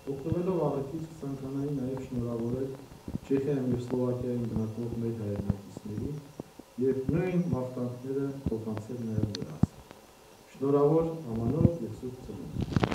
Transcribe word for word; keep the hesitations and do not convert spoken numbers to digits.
Օգտվելով աղետից կցանկանայի նաև շնորհավորել Չեխիայում և Սլովակիայում բնակվող մեր հայրենակիցներին և նույն մաղթանքները փոխանցել նաև նրանց։ Շնորհավոր ամանոր և սուրբ ծնունդ։